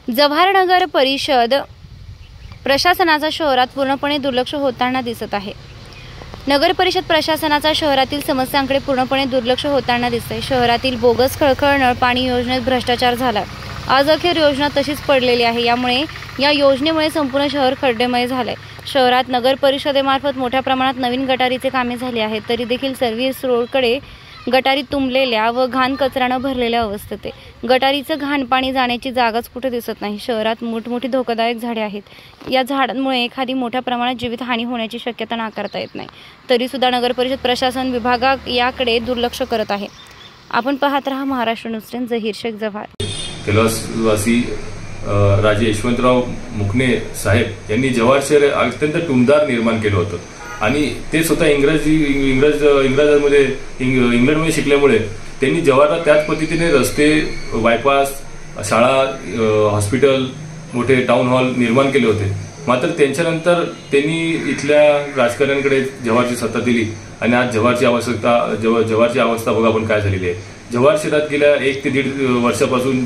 जव्हार नगर परिषद प्रशासनाचा शहरात पूर्णपणे दुर्लक्ष होताना दिसत आहे। नगर परिषद प्रशासनाचा शहरातील समस्यांकडे पूर्णपणे दुर्लक्ष होताना दिसते। शहरातील बोगस खळखळ नळ पाणी योजनेत भ्रष्टाचार झाला। आज अखेर योजना तशीच पडलेली आहे। यामुळे या योजनेमुळे संपूर्ण शहर खड्डेमय झाले। शहरात नगर परिषदेमार्फत मोठ्या प्रमाणात नवीन गटारीचे कामे झाली आहेत, तरी देखील सर्व्हिस रोडकडे गटारी तुंबलेल्या व घाण कचऱ्याने भरलेल्या अवस्थेत आहे। गटारीचं घाण पाणी जाण्याची जागाच कुठे दिसत नाही। शहरात मोठमोठी धोकादायक झाडे आहेत। या झाडांमुळे एखादी मोठ्या प्रमाणात जीवितहानी होण्याची शक्यता नाकारता येत नाही। तरी सुद्धा नगर परिषद प्रशासन विभाग याकडे दुर्लक्ष करत आहे। आपण पाहत रहा महाराष्ट्र न्यूज 10 जहीर शेख जव्हार। कैलासवासी राजे यशवंतराव मुकणे साहेब यांनी जव्हार शहर अत्यंत टुमदार निर्माण केलं होतं आणि ते स्वतः इंग्रजांमध्ये इंग्लंडमध्ये शिकल्यामुळे त्यांनी जव्हारला त्याच पद्धतीने रस्ते, बायपास, शाळा, हॉस्पिटल, मोठे टाउन हॉल निर्माण केले होते। मात्र त्यांच्यानंतर त्यांनी इथल्या राजकारण्यांकडे जव्हारची सत्ता दिली आणि आज जव्हारची अवस्था बघा आपण काय झालेली आहे। जव्हार शहरात गेल्या 1 ते 1.5 वर्षापासून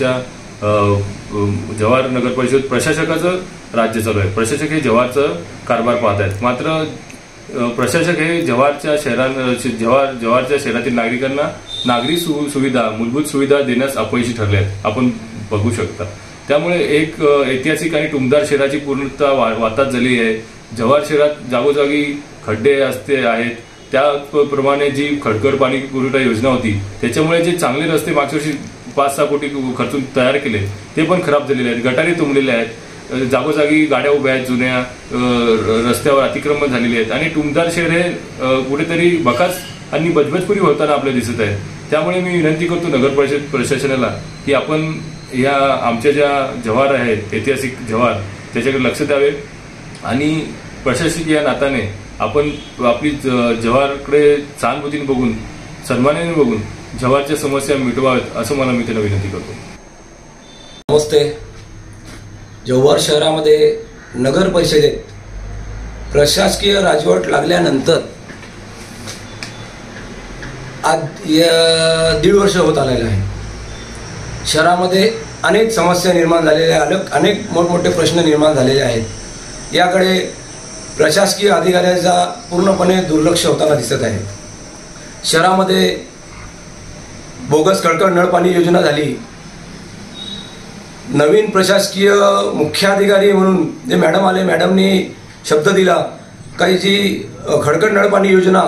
जव्हार नगर परिषद प्रशासकाचं राज्य चालू आहे। प्रशासक हे जव्हारचं कारभार पाहत आहेत। मात्र प्रशासक हे जव्हारच्या शहरातील नागरिकांना नागरी सुविधा, मूलभूत सुविधा देण्यास अपयशी ठरले आहेत, आपण बघू शकता। त्यामुळे एक ऐतिहासिक आणि टुमदार शहराची पूर्णतः वाताहत झाली आहे। जव्हार शहरात जागोजागी खड्डे आहेत। त्याप्रमाणे जी खडकर पाणी पुरवठा योजना होती त्याच्यामुळे जे चांगले रस्ते मागच्या वर्षी 5-6 कोटी खर्चून तयार केले ते पण खराब झालेले आहेत। गटारी तुंबलेले आहेत, जागोजागी गाड्या उभ्या आहेत, जुन्या रस्त्यावर अतिक्रमण झालेली आहेत आणि टुमदार शहर हे कुठेतरी बकास आणि बजबजपुरी होताना आपल्याला दिसत आहे। त्यामुळे मी विनंती करतो नगर परिषद प्रशासनाला की आपण या आमच्या ज्या जव्हार आहेत, ऐतिहासिक जव्हार, त्याच्याकडे लक्ष द्यावे आणि प्रशासकीय नात्याने आपण आपली जव्हारकडे सहानुभूतीने बघून, सन्मानाने बघून जव्हारच्या समस्या मिटवाव्यात असं मला मी त्यांना विनंती करतो। नमस्ते। जव्हार शहरामध्ये नगर परिषदेत प्रशासकीय राजवट लागल्यानंतर आज 1.5 वर्ष होत आलेलं आहे। शहरामध्ये अनेक समस्या निर्माण झालेल्या आहेत, अनेक मोठमोठे प्रश्न निर्माण झालेले आहेत। याकडे प्रशासकीय अधिकाऱ्यांचा पूर्णपणे दुर्लक्ष होताना दिसत आहे। शहरामध्ये बोगस खडकर नळ पाणी योजना झाली। नवीन प्रशासकीय मुख्याधिकारी म्हणून जे मॅडम आले, मॅडमनी शब्द दिला काही जी खडकर नळ पाणी योजना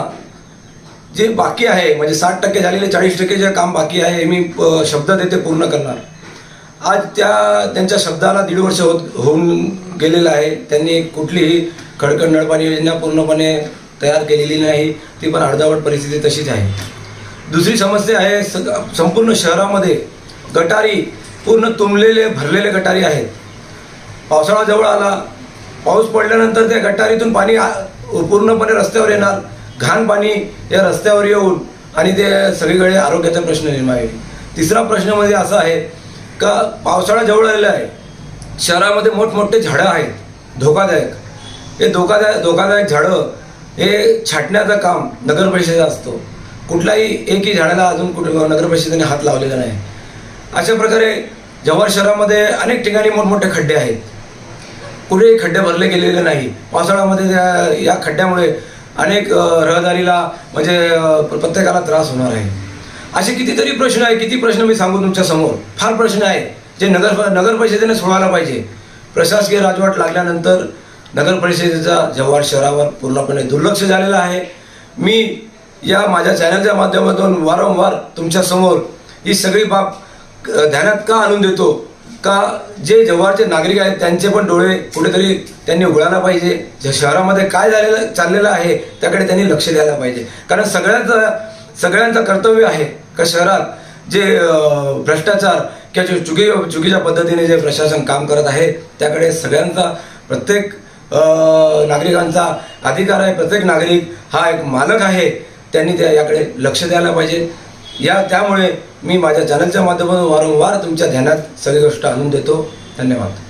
जे बाकी आहे, म्हणजे 60% झालेले 40% जे काम बाकी आहे, मी शब्द देते पूर्ण करणार। आज त्यांच्या शब्दाला 1.5 वर्ष होऊन गेलेलं आहे। त्यांनी कुठलीही खडकर नळपाणी योजना पूर्णपणे तयार केलेली नाही, ती पण अर्धवट परिस्थिती तशीच आहे। दुसरी समस्या आहे, संपूर्ण शहरामध्ये गटारी पूर्ण तुंबलेले भरलेले गटारी आहेत। पावसाळा जवळ आला, पाऊस पडल्यानंतर त्या गटारीतून पाणी पूर्णपणे रस्त्यावर येणार, घाण पाणी या रस्त्यावर येऊन आणि ते सगळीकडे आरोग्याचा प्रश्न निर्माण होईल। तिसरा प्रश्न म्हणजे असा आहे का पावसाळा जवळ आलेला आहे, शहरामध्ये मोठमोठे झाडं आहेत धोकादायक। हे धोकादायक झाडं हे छाटण्याचं काम नगर परिषदेचा असतो। कुठल्याही एकही झाडाला अजून नगर परिषदेने हात लावलेला नाही। अशा प्रकारे जव्हार शहरामध्ये अनेक ठिकाणी मोठमोठे खड्डे आहेत, कुठेही खड्डे भरले गेलेले नाही। पावसाळ्यामध्ये या खड्ड्यामुळे अनेक रहदारीला म्हणजे प्रत्येकाला त्रास होणार आहे। असे कितीतरी प्रश्न आहे, किती प्रश्न मी सांगू तुमच्या समोर, फार प्रश्न आहे जे नगर परिषदेने सोडवायला पाहिजे। प्रशासकीय राजवट लागल्यानंतर नगर परिषदेचा जव्हार शहरावर पूर्णपणे दुर्लक्ष झालेलं आहे। मी या माझ्या चॅनलच्या माध्यमातून वारंवार तुमच्या समोर ही सगळी बाब ध्यानात का आणून देतो का जे जव्हारचे नागरिक आहेत त्यांचे पण डोळे कुठेतरी त्यांनी उघडायला पाहिजे। शहरामध्ये काय चाललेलं आहे त्याकडे त्यांनी लक्ष द्यायला पाहिजे, कारण सगळ्यांचं कर्तव्य आहे का शहरात जे भ्रष्टाचार किंवा चुकीच्या पद्धतीने जे प्रशासन काम करत आहे त्याकडे सगळ्यांचा, प्रत्येक नागरिकांचा अधिकार आहे। प्रत्येक नागरिक हा एक मालक आहे, त्यांनी याकडे लक्ष द्यायला पाहिजे। त्यामुळे मी माझ्या चॅनलच्या माध्यमातून वारंवार तुमच्या ध्यानात सगळी गोष्ट आणून देतो। धन्यवाद।